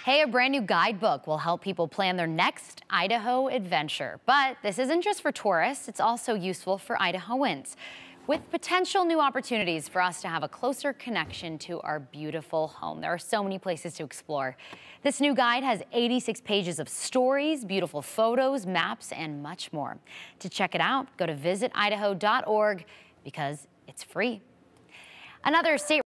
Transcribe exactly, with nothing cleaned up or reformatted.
Hey, a brand new guidebook will help people plan their next Idaho adventure. But this isn't just for tourists, it's also useful for Idahoans, with potential new opportunities for us to have a closer connection to our beautiful home. There are so many places to explore. This new guide has eighty-six pages of stories, beautiful photos, maps, and much more. To check it out, go to visit idaho dot org because it's free. Another state